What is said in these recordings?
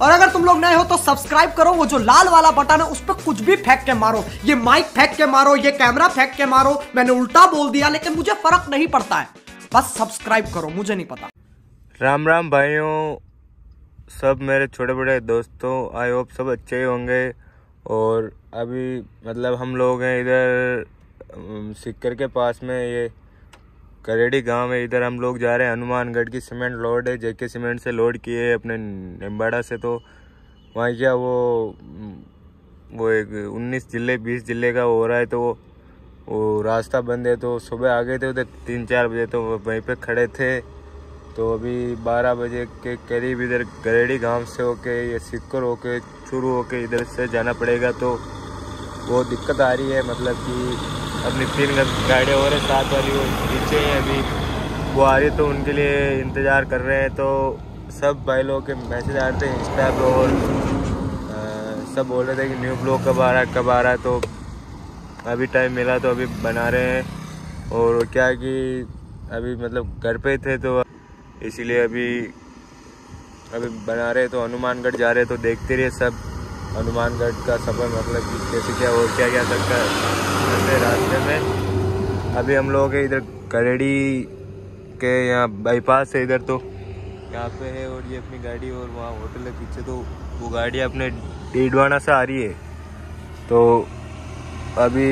और अगर तुम लोग नए हो तो सब्सक्राइब करो, वो जो लाल वाला बटन है उस पर कुछ भी फेंक के मारो, ये माइक फेंक के मारो, ये कैमरा फेंक के मारो, मैंने उल्टा बोल दिया लेकिन मुझे फर्क नहीं पड़ता है, बस सब्सक्राइब करो, मुझे नहीं पता। राम राम भाइयों, सब मेरे छोटे बड़े दोस्तों, आई होप सब अच्छे ही होंगे। और अभी मतलब हम लोग हैं इधर सिक्कर के पास में, ये करेड़ी गांव है, इधर हम लोग जा रहे हैं। हनुमानगढ़ की सीमेंट लोड है, जेके सीमेंट से लोड किए है अपने निम्बाड़ा से। तो वहाँ क्या वो एक 19 जिले 20 जिले का हो रहा है, तो वो रास्ता बंद है। तो सुबह आ गए थे उधर 3-4 बजे, तो वहीं पे खड़े थे। तो अभी 12 बजे के करीब इधर करेड़ी गांव से होके ये सिक्कर होके शुरू होके इधर से जाना पड़ेगा। तो वो दिक्कत आ रही है, मतलब कि अपनी 3 गाड़ियाँ हो रही, 7 वाली वो पीछे हैं, अभी वो आ रही, तो उनके लिए इंतज़ार कर रहे हैं। तो सब भाई लोग के मैसेज आ रहे थे इंस्टा पर, और सब बोल रहे थे कि न्यू ब्लॉग कब आ रहा है। तो अभी टाइम मिला तो अभी बना रहे हैं। और क्या है कि अभी मतलब घर पे थे, तो इसीलिए अभी बना रहे। तो हनुमानगढ़ जा रहे, तो देखते रहिए सब हनुमानगढ़ का सफ़र, मतलब कि कैसे क्या और क्या क्या सकता है रास्ते में। अभी हम लोग इधर करेड़ी के यहाँ बाईपास है इधर, तो यहाँ पे है। और ये अपनी गाड़ी, और वहाँ होटल है पीछे, तो वो गाड़ी अपने डीडवाना से आ रही है। तो अभी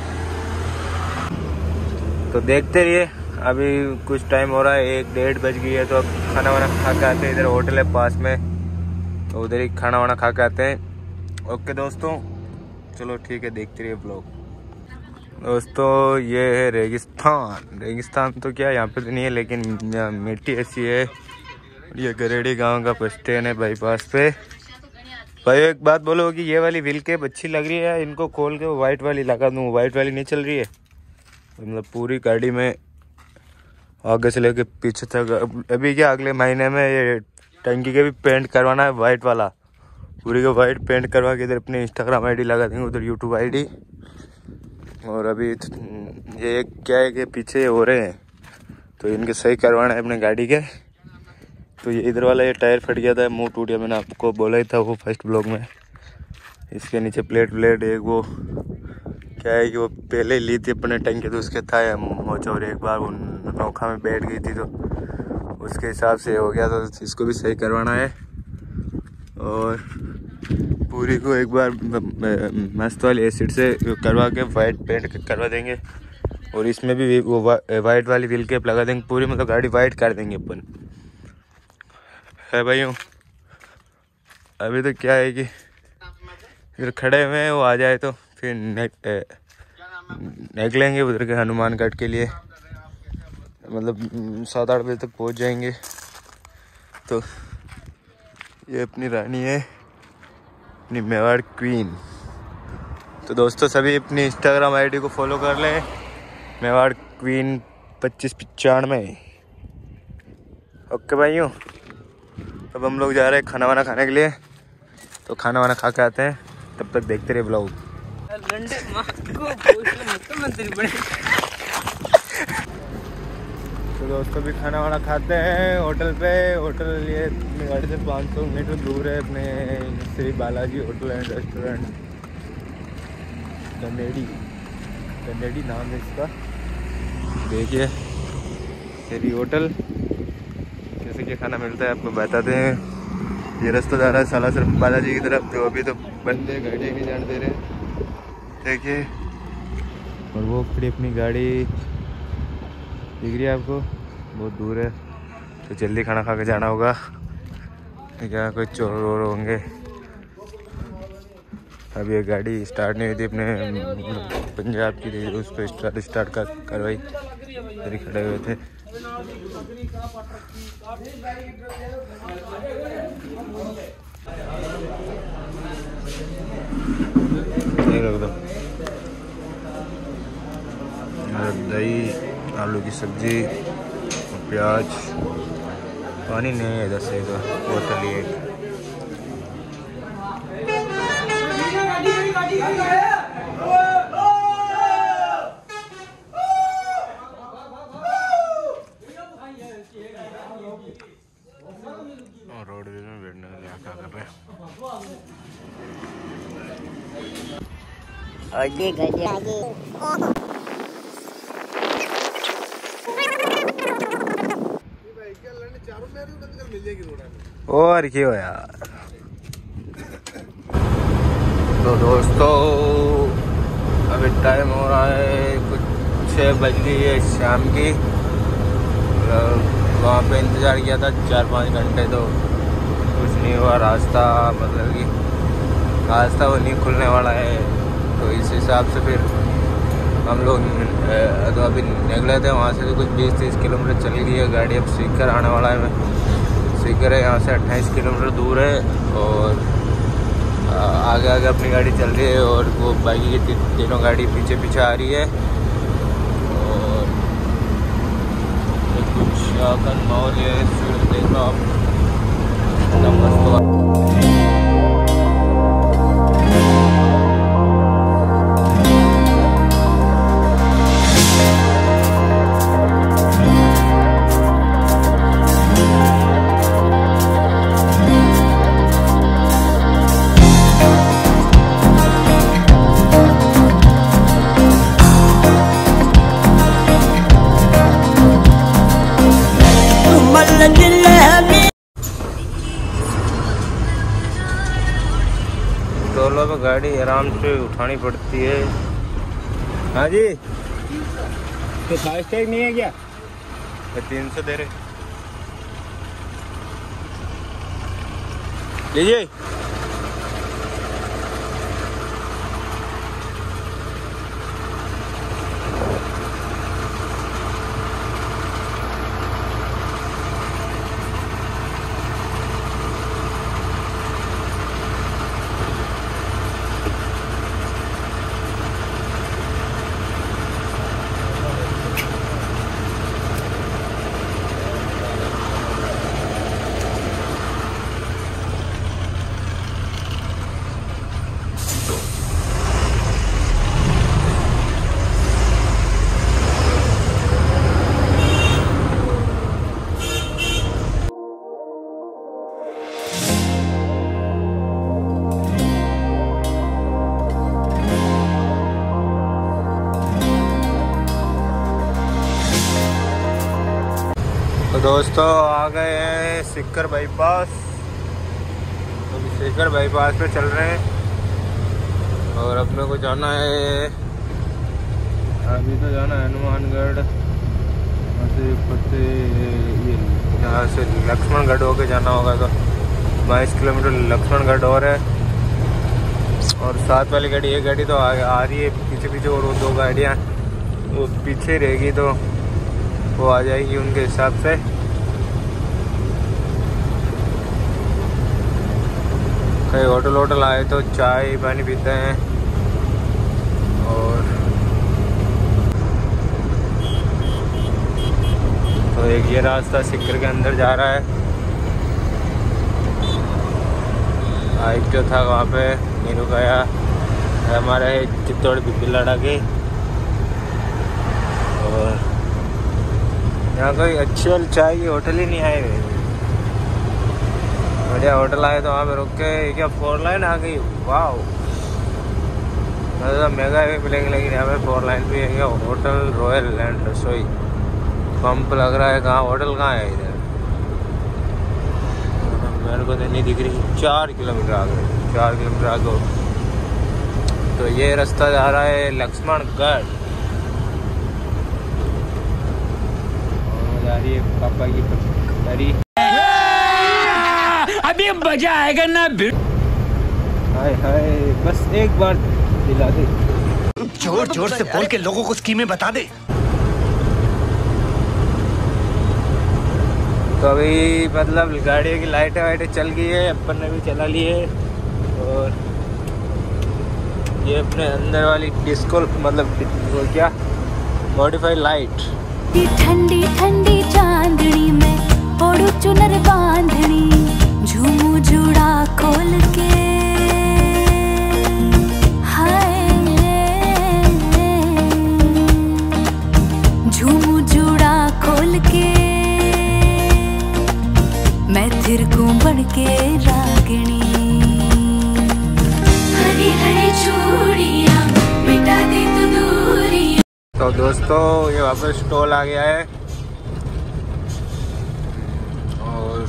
तो देखते रहिए, अभी कुछ टाइम हो रहा है, 1-1:30 बज गई है। तो अब खाना वाना खा के आते हैं, इधर होटल है पास में, तो उधर ही खाना वाना खा के आते हैं। ओके दोस्तों, चलो ठीक है, देखते रहिए ब्लॉग। दोस्तों ये है रेगिस्तान तो क्या यहाँ पे तो नहीं है, लेकिन मिट्टी ऐसी है। ये करेड़ी गांव का बस स्टैंड है बाईपास पे। भाई एक बात बोलो कि ये वाली व्हील कैप अच्छी लग रही है, इनको खोल के वो वाइट वाली लगा दूँ, वाइट वाली नहीं चल रही है, मतलब पूरी गाड़ी में आगे से लेके पीछे तक। अभी क्या अगले महीने में ये टंकी के भी पेंट करवाना है, वाइट वाला, पूरी का वाइट पेंट करवा के इधर अपनी इंस्टाग्राम आईडी लगा देंगे, उधर यूट्यूब आईडी। और अभी ये क्या है कि पीछे हो रहे हैं, तो इनके सही करवाना है अपने गाड़ी के। तो ये इधर वाला ये टायर फट गया था, मुंह टूट गया, मैंने आपको बोला ही था वो फर्स्ट ब्लॉग में। इसके नीचे प्लेट एक वो क्या है कि वो पहले ली थी अपने टंकी, तो उसके था मोचा, और एक बार वो नोखा में बैठ गई थी, तो उसके हिसाब से हो गया। तो इसको भी सही करवाना है, और पूरी को एक बार मस्त वाली एसिड से करवा के वाइट पेंट करवा देंगे। और इसमें भी वो वाइट वाली व्हील कैप लगा देंगे पूरी, मतलब गाड़ी वाइट कर देंगे अपन है भाइयों। अभी तो क्या है कि इधर खड़े हुए हैं, वो आ जाए तो फिर निकलेंगे उधर के हनुमानगढ़ के लिए, मतलब 7-8 बजे तक पहुंच जाएंगे। तो ये अपनी रानी है, अपनी मेवाड़ क्वीन। तो दोस्तों सभी अपनी इंस्टाग्राम आईडी को फॉलो कर लें, मेवाड़ क्वीन 2595। ओके भाइयों, अब हम लोग जा रहे हैं खाना वाना खाने के लिए, तो खाना वाना खा के आते हैं, तब तक देखते रहे ब्लॉग। तो दोस्तों भी खाना वाना खाते हैं होटल पे। होटल ये अपनी गाड़ी से 500 मीटर दूर है, अपने Shri Balaji hotel and restaurant, कनेडी नाम है इसका। देखिए श्री होटल, कैसे क्या खाना मिलता है आपको बताते हैं। ये रास्ता जा रहा है सालासर बालाजी की तरफ, तो अभी तो बंद है, गाड़ी नहीं जाने दे रहे, देखिए। और वो खड़ी अपनी गाड़ी दिख रही है आपको, बहुत दूर है, तो जल्दी खाना खा के जाना होगा, क्या कोई चोर वोर होंगे। अभी ये गाड़ी स्टार्ट नहीं हुई थी, अपने पंजाब की थी, उस पर स्टार्ट करवाई, इधर खड़े हुए थे। रख दो दही, आलू की सब्जी, प्याज, पानी नहीं है इधर से, तो बोतल ही एक। रोड में बैठने के लिए क्या कर रहे हैं। और क्यों यार। तो दोस्तों अभी टाइम हो रहा है कुछ 6 बज गई है शाम की। वहाँ पे इंतज़ार किया था 4-5 घंटे, तो कुछ नहीं हुआ। रास्ता मतलब कि रास्ता वो नहीं खुलने वाला है, तो इस हिसाब से फिर हम लोग तो अभी निकले थे वहाँ से। तो कुछ 20-30 किलोमीटर चल गई है गाड़ी। अब सीकर आने वाला है। मैं सीकर है यहाँ से 28 किलोमीटर दूर है, और आगे आगे अपनी गाड़ी चल रही है, और वो बाकी की तीनों गाड़ी पीछे पीछे आ रही है। और कुछ माहौल है, देख लो आप। टोलों में गाड़ी आराम से उठानी पड़ती है। हाँ जी, तो फास्टैग नहीं है क्या? 300 दे रहे लीजिए। तो दोस्तों आ गए हैं सीकर बाईपास। तो सीकर बाईपास पे चल रहे हैं, और अपने को जाना है, अभी तो जाना है हनुमानगढ़। यहाँ से लक्ष्मणगढ़ होके जाना होगा। तो 22 किलोमीटर लक्ष्मणगढ़ और है। और साथ वाली गाड़ी, एक गाड़ी तो आ रही है पीछे पीछे, और वो 2 गाड़ियाँ वो पीछे रहेगी, तो वो आ जाएगी उनके हिसाब से। कहीं होटल आए तो चाय पानी पीते हैं। और तो एक ये रास्ता सीकर के अंदर जा रहा है। बाइक जो था वहाँ पे नहीं रुकाया, हमारे चित्तौड़ बिल्लाड़ा के। और यहाँ कोई अच्छी वाली चाय की होटल ही नहीं आए हुए। बढ़िया होटल आए तो वहाँ पे रुक के, क्या 4 लाइन आ गई। वाह, मतलब महंगा भी मिलेंगे, लेकिन यहाँ पे 4 लाइन भी है। क्या होटल रॉयल लैंड रसोई पंप लग रहा है। कहाँ होटल कहाँ है इधर? मेरे को तो नहीं दिख रही। 4 किलोमीटर आगे, 4 किलोमीटर आगे। तो ये रास्ता जा रहा है लक्ष्मणगढ़। जा रही है पापा की परी। अभी मजा आएगा ना। हाय हाय, बस एक बार दिला दे। जोर जोर से बोल के लोगों को स्कीमें बता दे। तो अभी मतलब गाड़ियों की लाइटें वाइटें चल गई है, अपन ने भी चला ली है। और ये अपने अंदर वाली डिस्को, मतलब वो क्या मॉडिफाइड लाइट। ठंडी ठंडी चांदनी में ओढ़ू चुनर बांधनी, झूमू जुड़ा खोल के। हाय झूमू जुड़ा खोल के, मैं थिरकूं बन के रागनी। तो दोस्तों ये वापस स्टॉल आ गया है और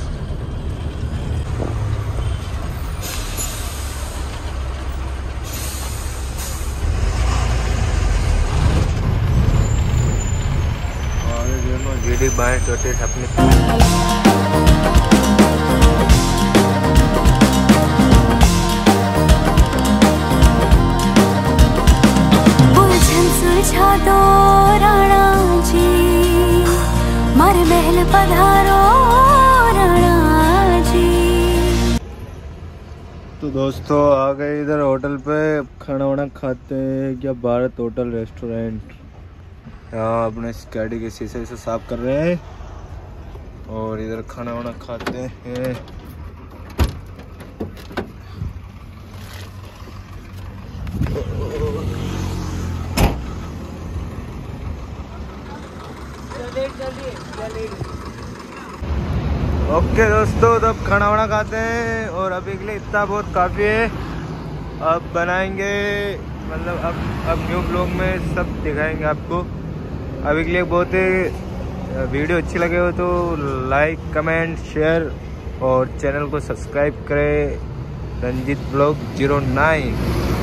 जीडी बाएं चौथे अपने सुलझा दो राणा जी, मारे महल पधारो राणा जी। तो दोस्तों आ गए इधर होटल पे, खाना वाना खाते हैं क्या, भारत होटल रेस्टोरेंट। यहाँ अपने गाड़ी के शीशे से साफ कर रहे हैं और इधर खाना वाना खाते हैं। ओके दोस्तों, तो अब खाना वाना खाते हैं और अभी के लिए इतना बहुत काफ़ी है। अब बनाएंगे, मतलब अब न्यू ब्लॉग में सब दिखाएंगे आपको। अभी के लिए बहुत ही वीडियो अच्छी लगे हो तो लाइक कमेंट शेयर और चैनल को सब्सक्राइब करें। रंजीत ब्लॉग 09।